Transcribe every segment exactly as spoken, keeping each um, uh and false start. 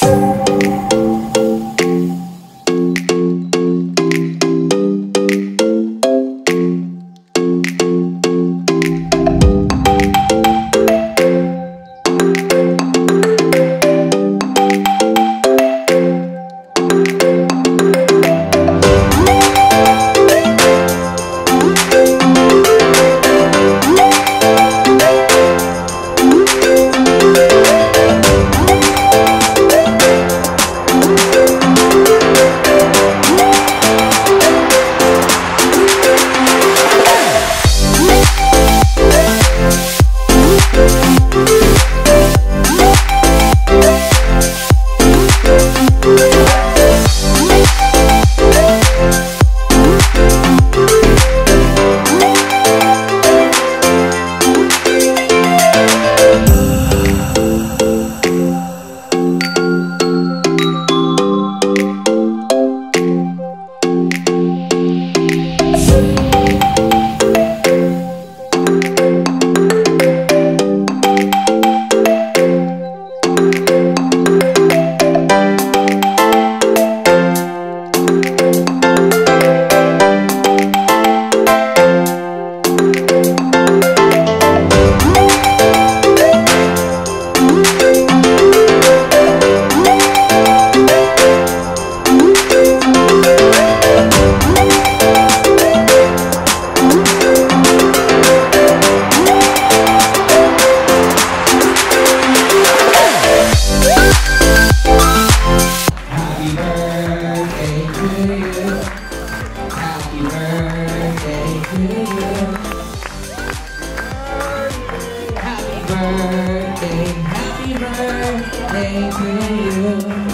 birthday, happy birthday to you.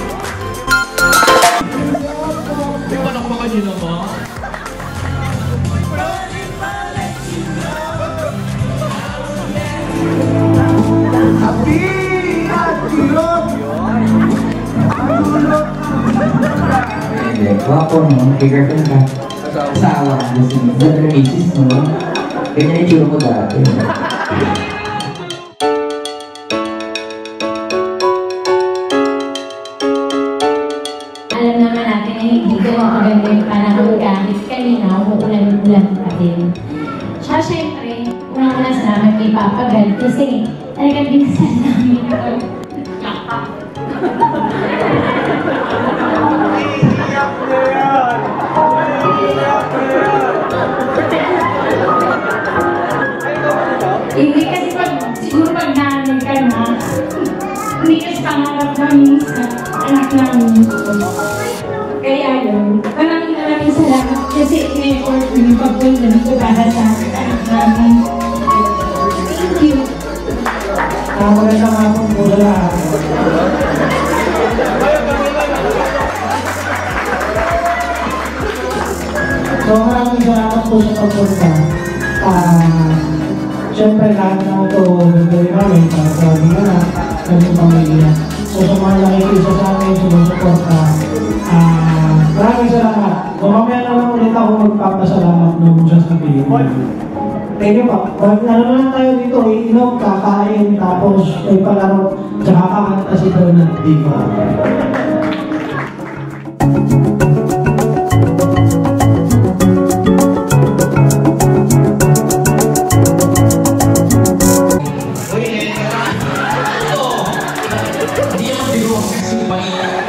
Di ba nakapaka nyo naman? Happy! Happy Lord! Guwapo no, kay-girlfriend ka. Asawa ka kasi brother misis mo. Ganyan yung tsura ko dati. Alam naman natin na hindi ko makaganda yung panahon kahit kanina umuulan-ulan pa din. Tsaka syempre, unang-una salamat kay Papa God kasi talagang binasal namin ito. Yakap. Hindi kasi pag, siguro pag namin ka na, hindi kasi pangarap namin sa anak namin. Kaya yun, maraming maraming salamat kasi in-effort mo yung pagpunta nito para sa anak namin. Thank you. Magandang hapon po sa lahat. So maraming salamat po sa pagpunta. Uh, Siyempre lahat na ito gagawin namin para sa aming anak, aming pamilya. So sa mga nakikisa sa amin, sumusuporta. Uh, maraming salamat. So mamaya na lang ulit ako magpapasalamat nung sasabihin. Thank you pa. Pag ano lang tayo dito, iinom, kakain, tapos may palaro, tsaka kakanta si Donald Diva. Hindi ako bigo kasi